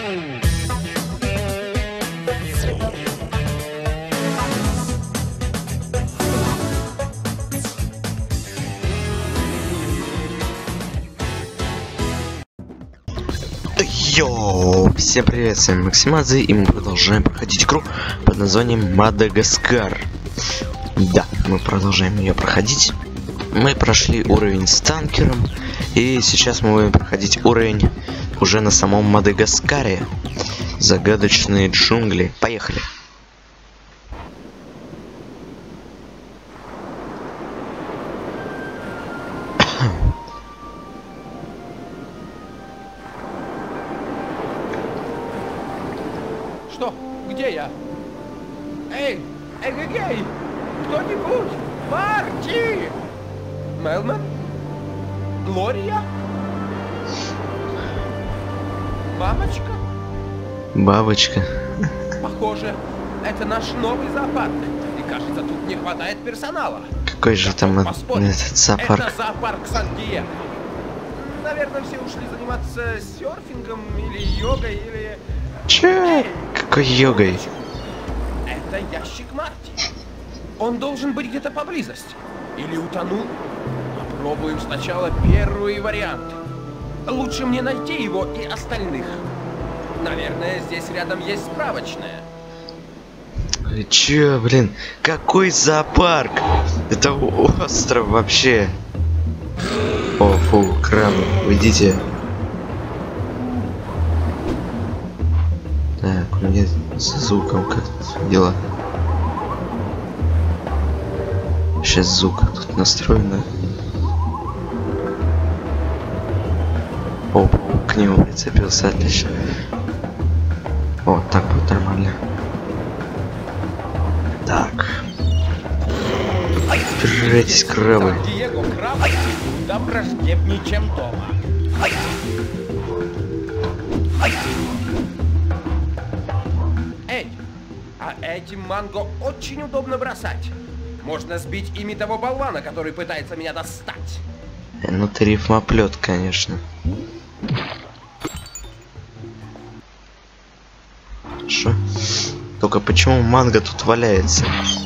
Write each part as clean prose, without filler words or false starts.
Йоу, всем привет, с вами Максимадзе, и мы продолжаем проходить игру под названием Мадагаскар. Да, мы продолжаем ее проходить. Мы прошли уровень с танкером, и сейчас мы будем проходить уровень уже на самом Мадагаскаре. Загадочные джунгли. Поехали. Что? Где я? Эй! Эй! Кто-нибудь? Марти! Мелман? Глория? Мамочка? Бабочка. Похоже, это наш новый зоопарк. И кажется, тут не хватает персонала. Какой же там этот зоопарк? Это зоопарк Сан-Диего. Наверное, все ушли заниматься серфингом или йогой, или... Че? Какой йогой? Это ящик Марти. Он должен быть где-то поблизости. Или утонул. Попробуем сначала первый вариант. Лучше мне найти его и остальных. Наверное, здесь рядом есть справочная. Че, блин? Какой зоопарк? Это остров вообще. О, фу, крабы, уйдите. Так, у меня с звуком как дела? Сейчас звук тут настроено. О, к нему прицепился, отлично. О, так будет нормально. Так. Держитесь, крабы. Сан-Диего крабы куда враждебнее, чем дома. Эй, а этим манго очень удобно бросать. Можно сбить ими того болвана, который пытается меня достать. Ну ты рифмоплет, конечно. Хорошо. Только почему манго тут валяется?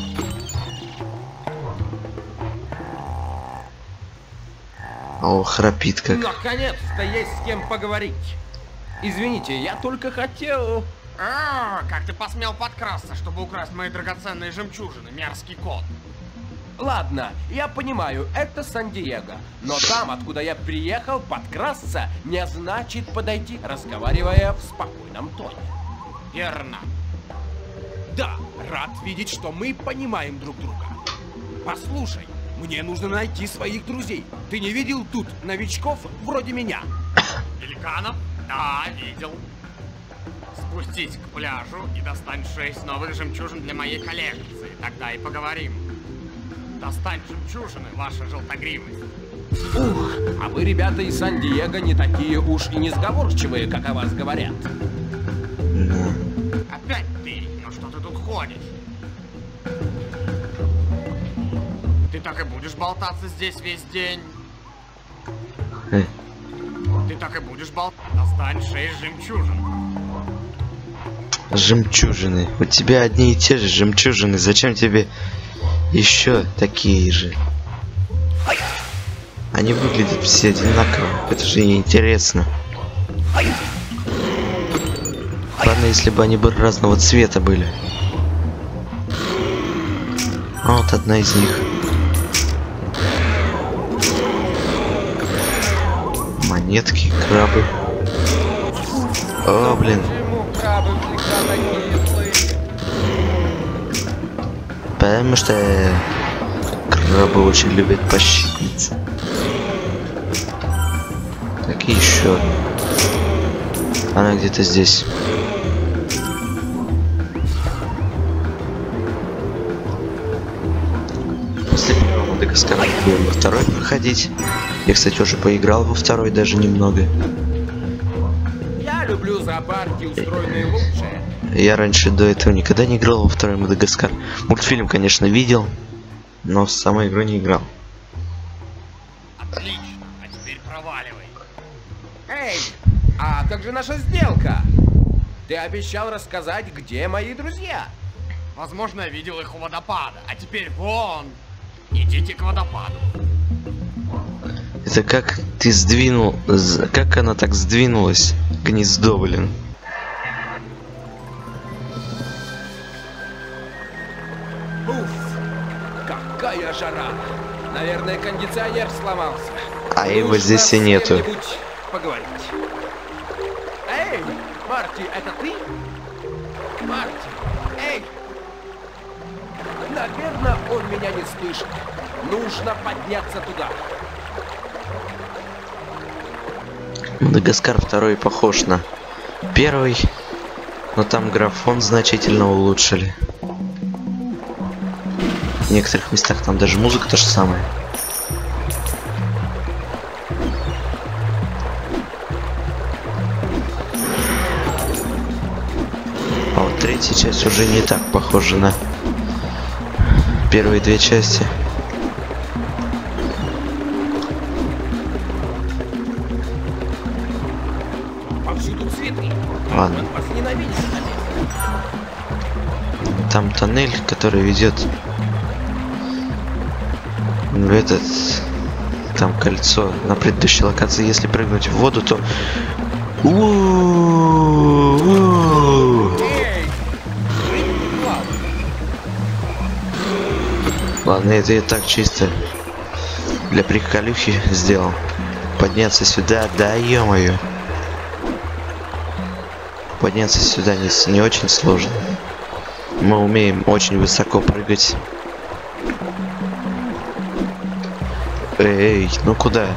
О, храпит как. Наконец-то есть с кем поговорить. Извините, я только хотел... Как ты посмел подкрасться, чтобы украсть мои драгоценные жемчужины, мерзкий кот? Ладно, я понимаю, это Сан-Диего. Но там, откуда я приехал, подкрасться не значит подойти, разговаривая в спокойном тоне. Верно. Да, рад видеть, что мы понимаем друг друга. Послушай, мне нужно найти своих друзей. Ты не видел тут новичков вроде меня? Великанов? Да, видел. Спустись к пляжу и достань 6 новых жемчужин для моей коллекции. Тогда и поговорим. Достань жемчужины, ваша желтогривость. Ух, а вы, ребята из Сан-Диего, не такие уж и несговорчивые, как о вас говорят. Опять ты? Ну что ты тут ходишь? Ты так и будешь болтаться здесь весь день? Ты так и будешь болтаться. Достань 6 жемчужин. Жемчужины. У тебя одни и те же жемчужины. Зачем тебе еще такие же? Они выглядят все одинаково. Это же неинтересно. Ладно, если бы они были разного цвета были. А вот одна из них. Монетки, крабы. О, блин. Потому что крабы очень любят пощипиться. Так, и еще. Она где-то здесь. После первого Мадагаскара будем во второй проходить. Я, кстати, уже поиграл во второй даже немного. Я люблю зоопарки, устроенные лучше. Я раньше до этого никогда не играл во второй Мадагаскар. Мультфильм, конечно, видел, но в саму игру не играл. Отлично, а теперь проваливай. Эй, а как же наша сделка? Ты обещал рассказать, где мои друзья. Возможно, я видел их у водопада. А теперь вон. Идите к водопаду. Это как ты сдвинул... Как она так сдвинулась? Гнездо, блин. Уф, какая жара. Наверное, кондиционер сломался. А его Нужно здесь и с нету. кем-нибудь поговорить. Эй, Марти, это ты? Марти, эй! Наверное, он меня не слышит. Нужно подняться туда. Мадагаскар 2 похож на 1, но там графон значительно улучшили. В некоторых местах там даже музыка то же самое. А вот 3-я часть уже не так похожа на первые 2 части. Повсюду цветы. Ладно. Он вас ненавидит. Там тоннель, который ведет в этот... Там кольцо на предыдущей локации. Если прыгнуть в воду, то... Эй! Ладно, это я так чисто для приколюхи сделал. Подняться сюда, да ё-моё. Подняться сюда не очень сложно. Мы умеем очень высоко прыгать. Эй, ну куда?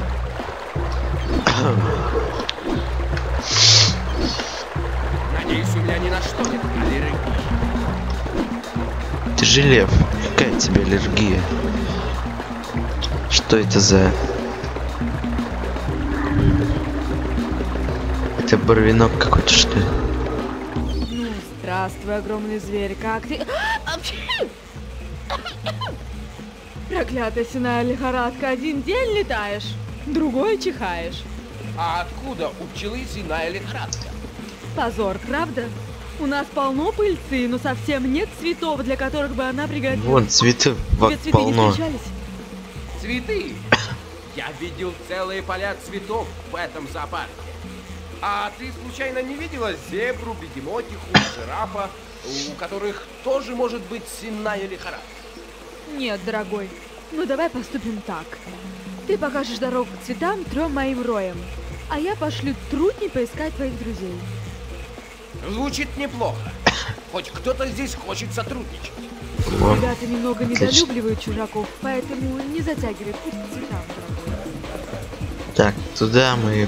Надеюсь, у меня ни на что нет аллергии. Ты же лев. Какая тебе аллергия? Что это за... Это барвинок какой-то, что ли? Ну, здравствуй, огромный зверь, как ты... Проклятая синая лихорадка, один день летаешь, другой чихаешь. А откуда у пчелы синая лихорадка? Позор, правда? У нас полно пыльцы, но совсем нет цветов, для которых бы она пригодилась. Вон цветов Тебе цветы не полно. встречались? Цветы! Я видел целые поля цветов в этом зоопарке. А ты случайно не видела зебру, бегемотиху, жирафа, у которых тоже может быть сенная лихорадка? Нет, дорогой. Ну давай поступим так. Ты покажешь дорогу к цветам 3 моим роям, а я пошлю трутней поискать твоих друзей. Звучит неплохо. Хоть кто-то здесь хочет сотрудничать. Вон. Ребята немного Отлично. недолюбливают чужаков, поэтому не затягивай путь к цветам, дорогой. Так, туда мы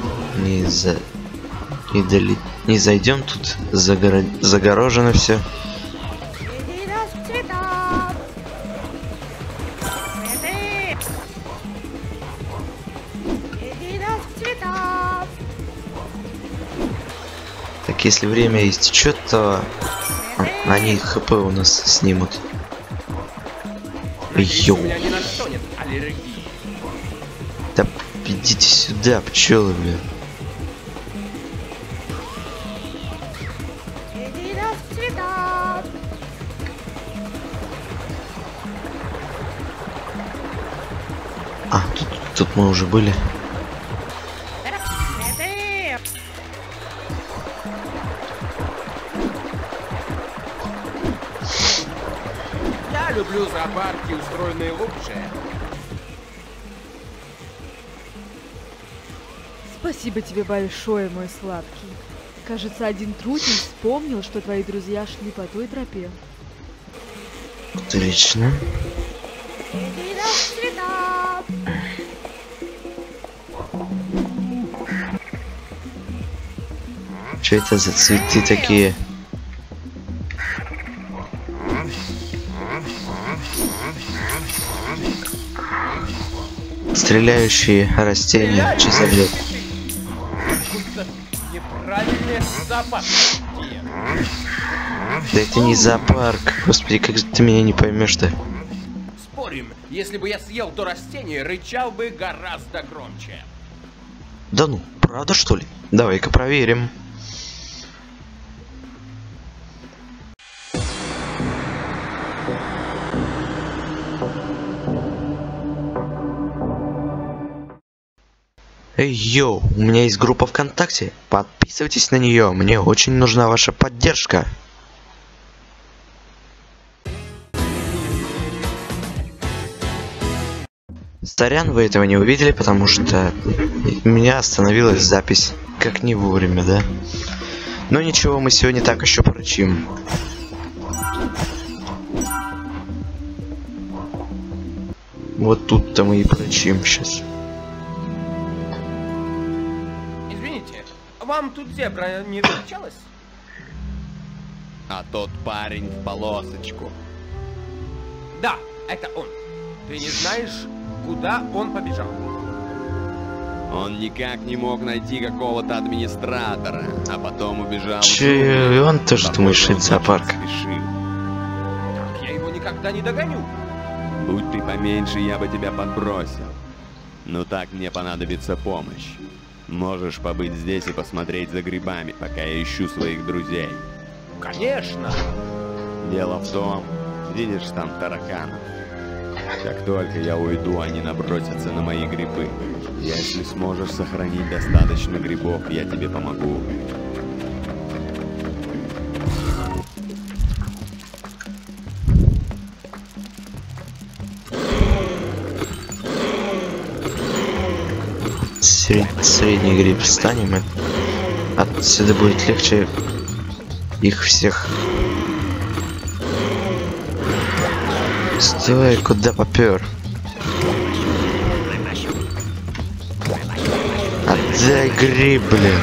не зайдем, тут загорожено все. Иди нас к цветам. Цветы. Иди нас к цветам. Так, если время истечет, то они ХП у нас снимут. Надеюсь, Йоу. у меня ни на что нет аллергии. Да идите сюда, пчелы, блин. Иди нас к цветам. А, тут мы уже были. Цветы. Я люблю зоопарки, устроенные лучше. Спасибо тебе большое, мой сладкий. Кажется, один трутень вспомнил, что твои друзья шли по той тропе. Отлично. Иди нас к цветам. Что это за цветы такие? Стреляющие растения. Что за бред? Какой-то неправильный зоопарк. Да это не зоопарк. Господи, как же ты меня не поймешь-то? Спорим, если бы я съел то растение, рычал бы гораздо громче. Да ну, правда что ли? Давай-ка проверим. Эй, йоу, у меня есть группа ВКонтакте. Подписывайтесь на нее, мне очень нужна ваша поддержка. Сорян, вы этого не увидели, потому что у меня остановилась запись. Как не вовремя, да? Но ничего, мы сегодня так еще поручим. Вот тут-то мы и поручим сейчас. Извините, вам тут зебра не встречалась? А тот парень в полосочку. Да, это он. Ты не знаешь, куда он побежал? Он никак не мог найти какого-то администратора, а потом убежал. Че, он тоже думает, что это зоопарк. Спешил. Так я его никогда не догоню. Будь ты поменьше, я бы тебя подбросил. Но так мне понадобится помощь. Можешь побыть здесь и посмотреть за грибами, пока я ищу своих друзей. Конечно. Дело в том, видишь там тараканов? Как только я уйду, они набросятся на мои грибы. Если сможешь сохранить достаточно грибов, я тебе помогу. Средний гриб встанем, и отсюда будет легче их всех. Стой, куда попер? Отдай гриб, блин.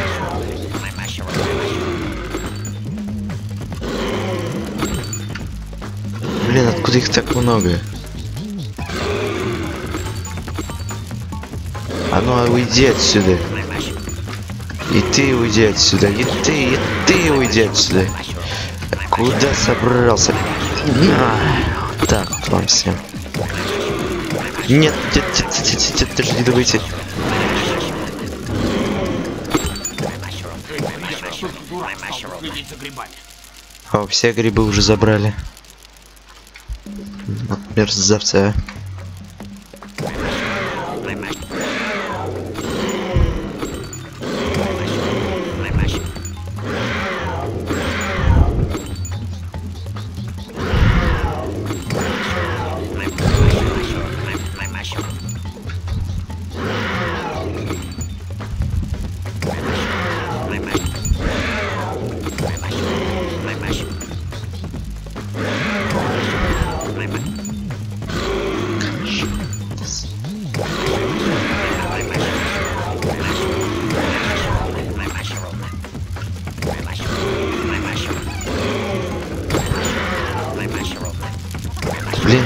Блин, откуда их так много? А ну уйди отсюда. И ты уйди отсюда. И ты уйди отсюда. Куда собрался? Так, вам всем. Нет, даже не давайте. О, все грибы уже забрали. Вот мерзавцы. Блин.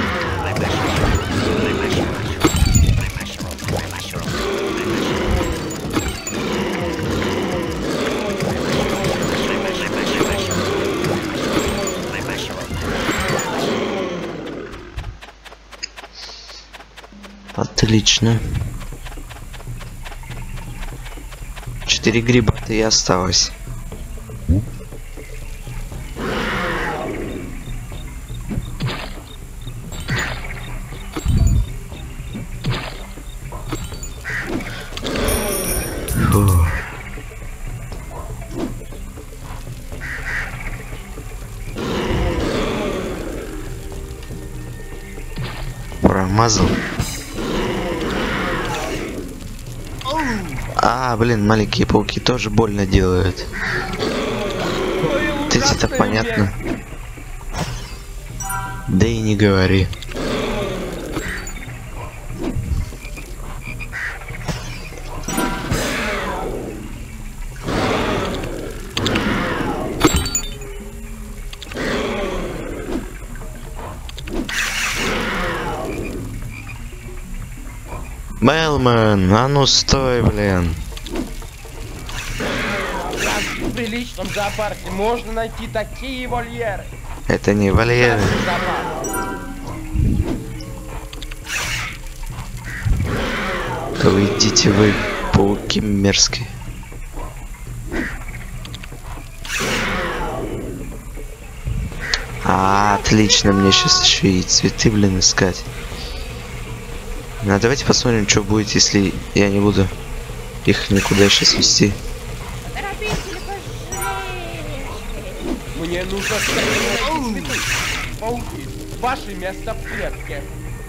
Отлично. 4 гриба-то и осталось. Фу. Промазал. А, блин, маленькие пауки тоже больно делают. Это понятно. Да и не говори. Мелман, а ну стой, блин. В приличном зоопарке можно найти такие вольеры. Это не вольеры. Да вы идите вы, пауки мерзкие. Отлично, мне сейчас еще и цветы, блин, искать. Ну, давайте посмотрим, что будет, если я не буду Их никуда сейчас вести. Торопись или пожалеешь. Мне нужно скорее найти цветы. Пауки, ваше место в клетке.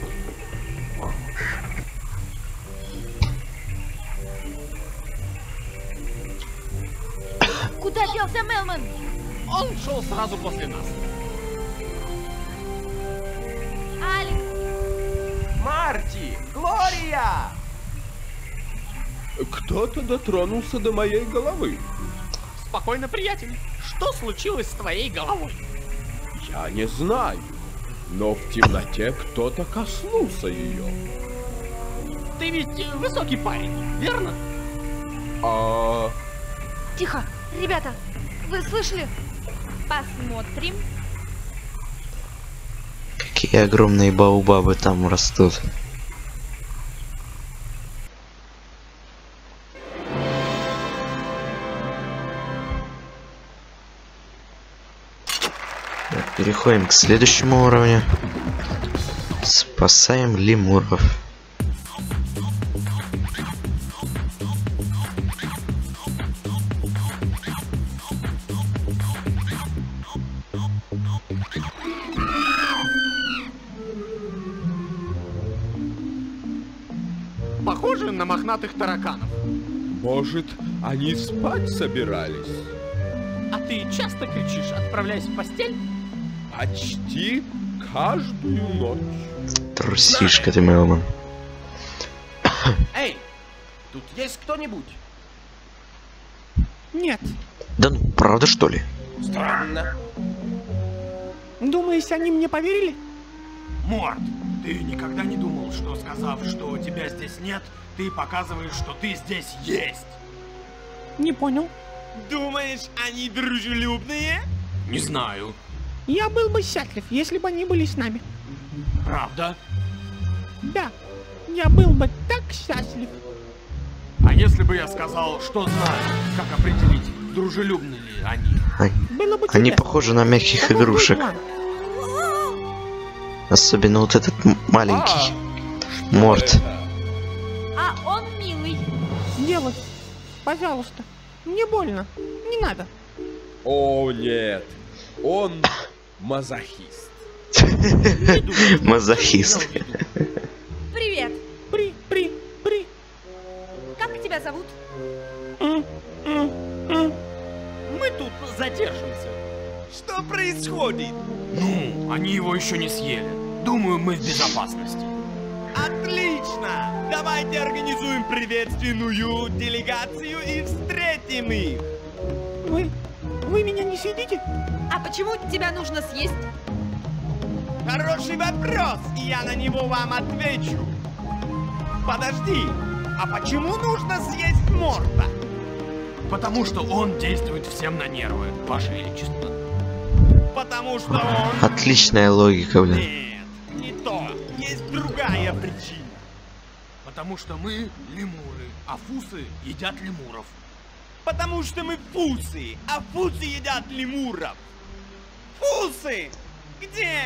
Куда делся Мелман? Он шел сразу после нас. Алекс, Марти! Глория! Кто-то дотронулся до моей головы. Спокойно, приятель. Что случилось с твоей головой? Я не знаю, но в темноте кто-то коснулся ее. Ты ведь высокий парень, верно? А... Тихо, ребята, вы слышали? посмотрим. Какие огромные баобабы там растут. Так, переходим к следующему уровню. Спасаем лемуров. Похоже на мохнатых тараканов. Может, они спать собирались? А ты часто кричишь, отправляясь в постель? Почти каждую ночь. Трусишка ты, Мелман. Эй, тут есть кто-нибудь? Нет. Да ну, правда что ли? Странно. Думаешь, они мне поверили? Морт, ты никогда не думал, что сказав, что тебя здесь нет, ты показываешь, что ты здесь есть? Не понял. Думаешь, они дружелюбные? Не знаю. Я был бы счастлив, если бы они были с нами. Правда? Да, я был бы так счастлив. А если бы я сказал, что знаю, как определить, дружелюбны ли они? Было бы Они чудесно. похожи на мягких Какой был игрушек. план? Особенно вот этот маленький. Морт. А он милый. Делать. Пожалуйста. Мне больно. Не надо. О, нет. Он мазохист. Мазохист. Привет. При. Как тебя зовут? Мы тут задержимся. Что происходит? Ну, они его еще не съели. Думаю, мы в безопасности. Отлично! Давайте организуем приветственную делегацию и встретим их. Вы меня не съедите? А почему тебя нужно съесть? Хороший вопрос, и я на него вам отвечу. Подожди, а почему нужно съесть Морта? Потому что он действует всем на нервы, Ваше Величество. Потому что он... Отличная логика, блин. Нет, не то. Есть другая причина. Потому что мы лемуры, а фусы едят лемуров. Потому что мы фусы, а фусы едят лемуров. Фусы! Где?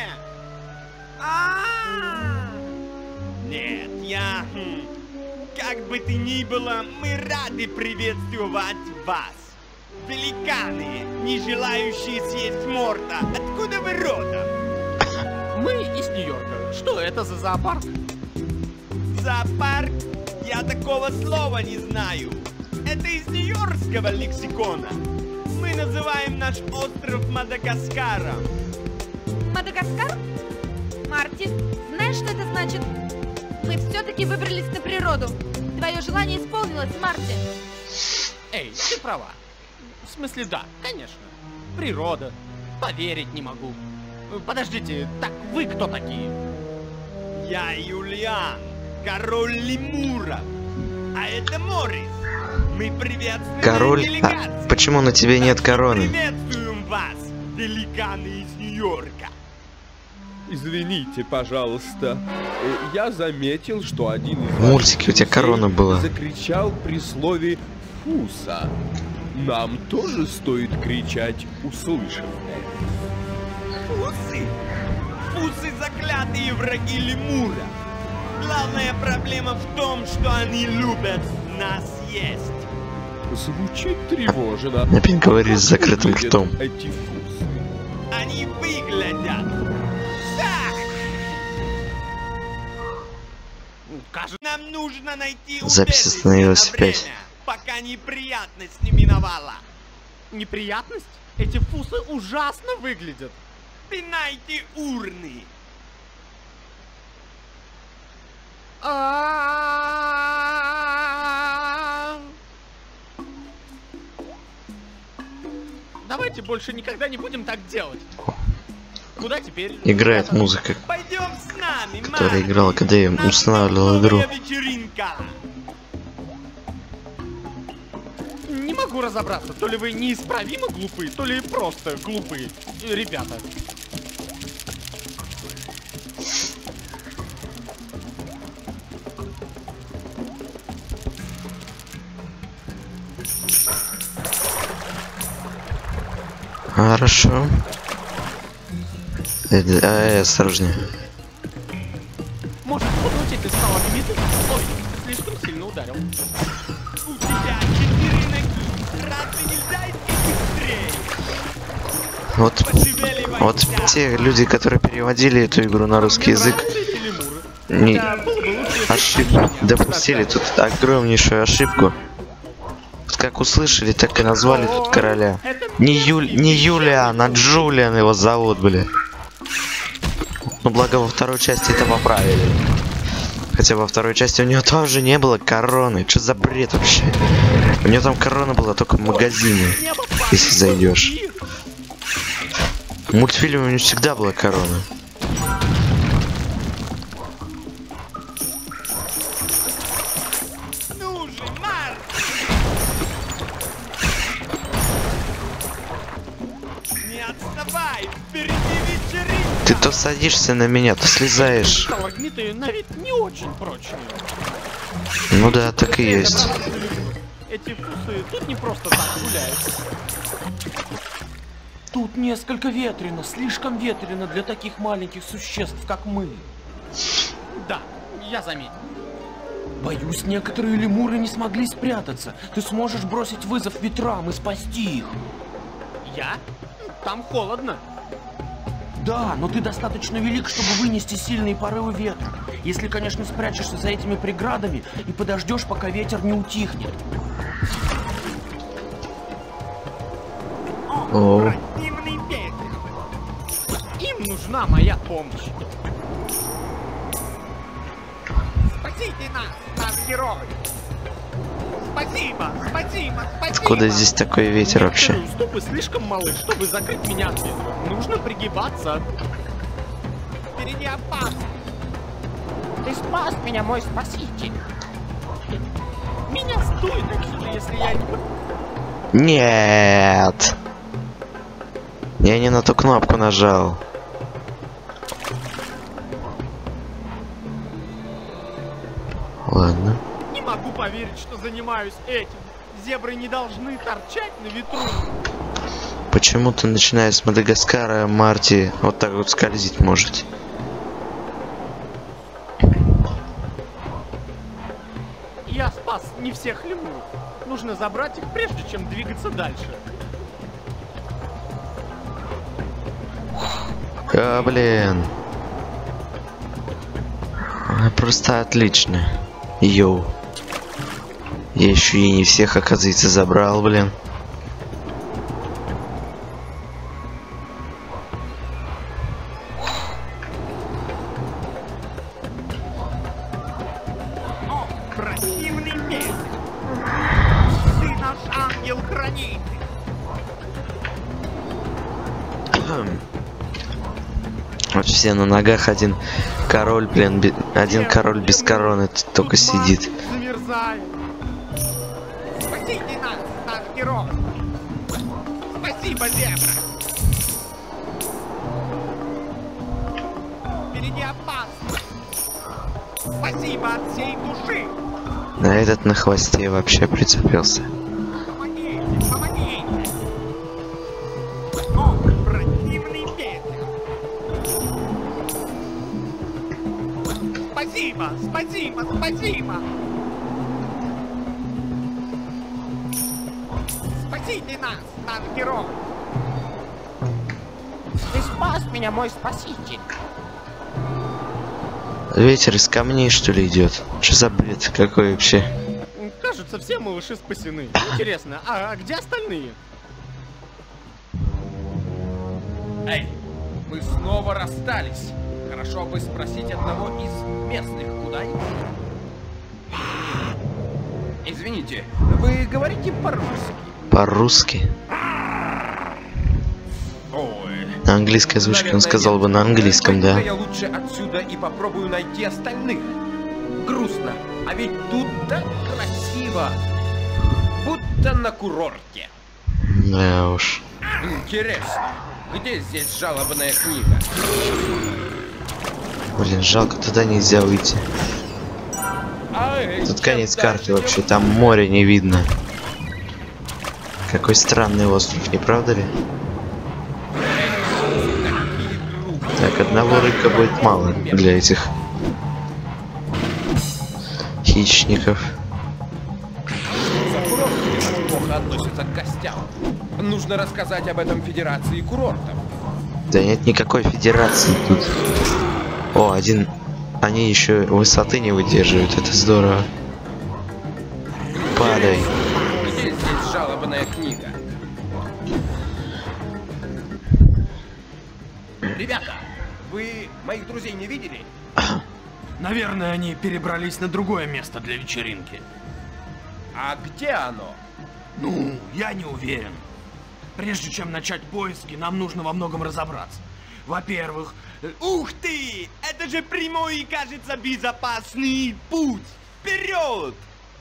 Нет, я... Как бы то ни было, мы рады приветствовать вас. Великаны, не желающие съесть Морта. Откуда вы родом? Мы из Нью-Йорка. Что это за зоопарк? Зоопарк? Я такого слова не знаю. Это из нью-йоркского лексикона. Мы называем наш остров Мадагаскаром. Мадагаскар? Марти, знаешь, что это значит? Мы все-таки выбрались на природу. Твое желание исполнилось, Марти. Эй, ты права. В смысле, да, конечно. Природа. Поверить не могу. Подождите, так вы кто такие? Я Юлиан, король лемуров. А это Морис. Мы приветствуем Король? делегацию. А почему на тебе нет короны? Приветствуем вас, великаны из Нью-Йорка. Извините, пожалуйста. Я заметил, что один из В мультике у тебя ваших корона друзей была. закричал при слове «фуса». Нам тоже стоит кричать, услышав это. Фусы? Фусы заклятые враги лемура. Главная проблема в том, что они любят нас есть. Звучит тревожно. Опять говори с закрытым ртом. Эти фусы. Они выглядят так. Кажется, Нам нужно найти Запись убежище остановилась на опять. время, пока неприятность не миновала. неприятность? Эти фусы ужасно выглядят. Пинайте урны. Давайте больше никогда не будем так делать. Куда теперь? Играет музыка, Пойдем с нами, которая Марти. играла, когда я Нам устанавливал игру. новая вечеринка. Не могу разобраться, то ли вы неисправимо глупы, то ли просто глупы, ребята. Хорошо. Осторожнее. Может, пнуть эти сталагмиты? Ой, слишком сильно ударил. У тебя 4 ноги. Разве нельзя идти быстрее? Вот те люди, которые переводили эту игру на русский язык, не допустили тут огромнейшую ошибку. Как услышали, так и назвали тут короля. Не Юлиан, а Джулиан его зовут, бля. Ну, благо во второй части это поправили. Хотя во второй части у него тоже не было короны. Что за бред вообще? У него там корона была только в магазине, если зайдешь. В мультфильме у него всегда была корона. Ну же, Марк! Не отставай! Впереди вечеринка! Ты то садишься на меня, то слезаешь. Сталагмиты на вид не очень прочные. Ну да, так и есть. Эти фусы тут не просто так гуляют. Тут несколько ветрено, слишком ветрено для таких маленьких существ, как мы. Да, я заметил. Боюсь, некоторые лемуры не смогли спрятаться. Ты сможешь бросить вызов ветрам и спасти их. Я? Там холодно. Да, но ты достаточно велик, чтобы вынести сильные порывы ветра. Если, конечно, спрячешься за этими преградами и подождешь, пока ветер не утихнет. О, Противный ветер! Им нужна моя помощь. Спасите нас, наш герой! Спасибо, спасибо, спасибо! откуда здесь такой ветер вообще? Некоторые уступы слишком малы, чтобы закрыть меня от ветра. Нужно пригибаться. Впереди опасно! Ты спас меня, мой спаситель. Меня стоит отсюда, если я не... Нет! Я не на ту кнопку нажал. Ладно. Не могу поверить, что занимаюсь этим. Зебры не должны торчать на ветру. Почему-то, начиная с Мадагаскара, Марти вот так вот скользить может. Я спас не всех лемуров. Нужно забрать их, прежде чем двигаться дальше. А, блин. Просто отлично. Йоу. Я еще и не всех, оказывается, забрал, блин. Противный ветер! Ты наш ангел-хранитель! Вот все на ногах, один король, блин, один король без короны только сидит. Замерзает. Спасите нас, наш герой! Спасибо, зебра! Впереди опасно! Спасибо от всей души! А этот на хвосте вообще прицепился. Помогите, помогите! О, противный ветер! Спасибо, спасибо, спасибо! нас, наш герой. Ты спас меня, мой спаситель. Ветер из камней, что ли, идет? Что за бред? Какой вообще? Кажется, все малыши спасены. Интересно, а где остальные? Эй, мы снова расстались. Хорошо бы спросить одного из местных, куда они. Извините, вы говорите по-русски? По-русски? Ой. На английской озвучке он сказал бы на английском, да. Я лучше отсюда и попробую найти остальных. Грустно, а ведь тут так красиво. Будто на курорте. Да уж. Интересно, где здесь жалобная книга? Блин, жалко, туда нельзя выйти. Тут конец карты вообще, там море не видно. Какой странный остров, не правда ли? Так, одного рыбка будет мало для этих хищников. Плохо относятся к гостям. Нужно рассказать об этом Федерации курортов. Да нет никакой федерации тут. О, один... Они еще высоты не выдерживают, это здорово. Падай. Где здесь жалобная книга? Ребята, вы моих друзей не видели? Наверное, они перебрались на другое место для вечеринки. А где оно? Ну, я не уверен. Прежде чем начать поиски, нам нужно во многом разобраться. Во-первых... Ух ты! Это же прямой и, кажется, безопасный путь! Вперед!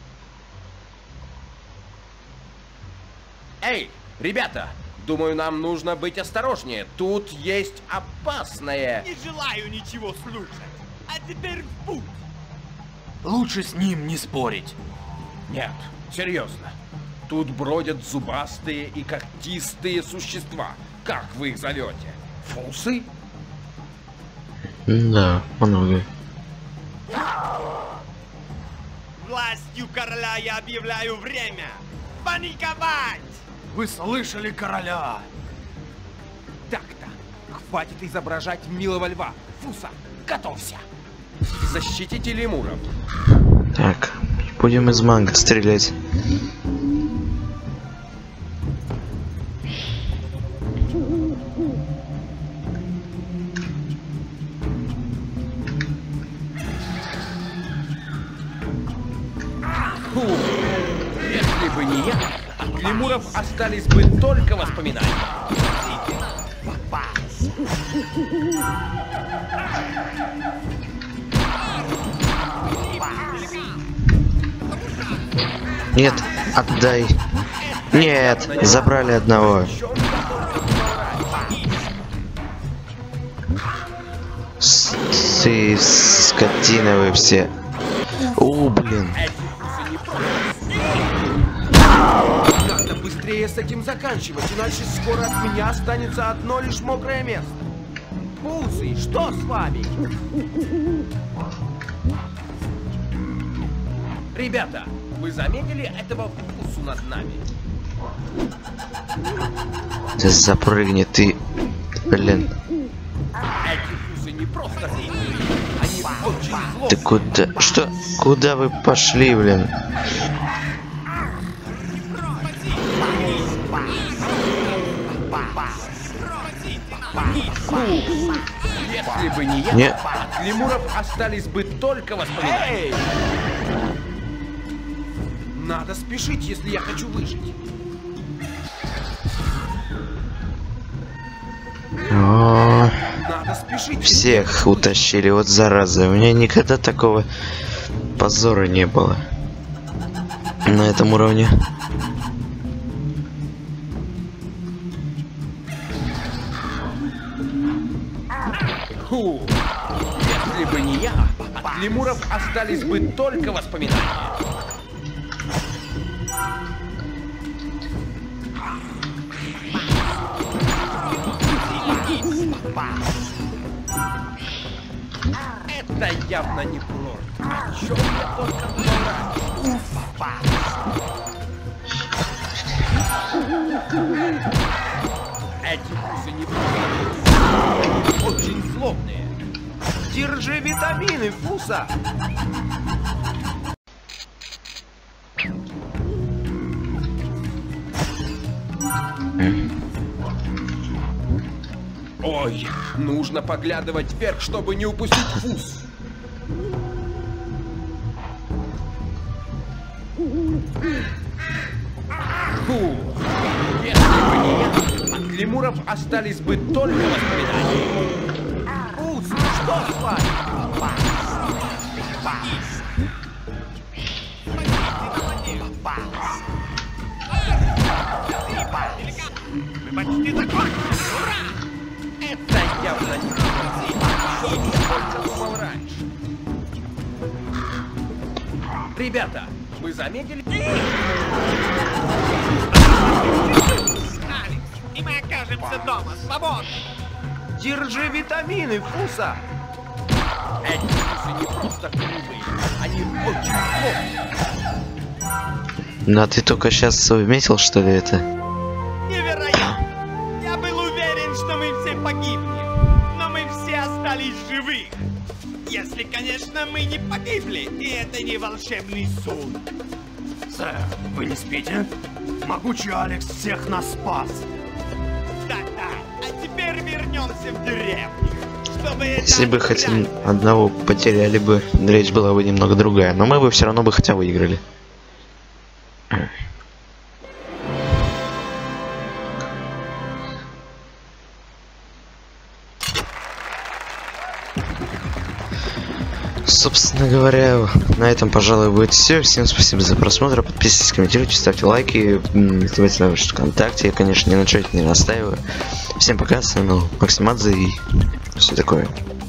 Эй, ребята, думаю, нам нужно быть осторожнее. Тут есть опасное. Не желаю ничего слушать. А теперь в путь! Лучше с ним не спорить. Нет, серьезно. Тут бродят зубастые и когтистые существа. Как вы их зовете? Фусы? Да, много. Властью короля я объявляю время! Паниковать! Вы слышали короля? Так-то. Хватит изображать милого льва. Фуса, готовься. Защитите лемуров. Так, будем из манго стрелять. Фу, если бы не я, от лемуров остались бы только воспоминания. Нет, отдай. Нет, забрали одного. Ты скотина вы все. О, блин. Надо быстрее с этим заканчивать, иначе скоро от меня останется одно лишь мокрое место. Пулсы, что с вами? Ребята, вы заметили этого фусу над нами? Да запрыгни ты, блин. Эти фусы не просто злые, они очень злобные. Ты куда? Что? Куда вы пошли, блин? Если бы не я, Нет. от лемуров остались бы только воспоминания. Надо спешить, если я хочу выжить. О, Надо спешить. всех утащили, вот зараза. У меня никогда такого позора не было на этом уровне. Фу. Если бы не я, от лемуров остались бы только воспоминания. Это явно не курорт. О чем я только думал раньше? Эти фусы не просто, они очень злобные. Держи витамины, Фуса! Ой, нужно поглядывать вверх, чтобы не упустить Фус. Фу. Если бы не я, от лемуров остались бы только воспоминания. Фус, что с вами? Мы почти закончили! Ура! Это явно не то, я только думал раньше. Ребята, вы заметили? Алекс, и мы окажемся дома свободны! Держи витамины, Фуса! Эти фусы не просто грубые, они очень злобные. Ну а ты только сейчас совметил, что ли, это? Невероятно! Я был уверен, что мы все погибнем, но мы все остались живых. Если, конечно, мы не погибли, и это не волшебный сон. Сэр, вы не спите? Могучий Алекс всех нас спас. Да-да, а теперь вернемся в деревню. Чтобы Если бы хоть одного потеряли бы, речь была бы немного другая, но мы бы все равно бы хотя выиграли. Собственно говоря, на этом, пожалуй, будет все. Всем спасибо за просмотр. Подписывайтесь, комментируйте, ставьте лайки. Оставайтесь на ВКонтакте. Я, конечно, не настаиваю. Всем пока, с вами был Максимадзе и все такое.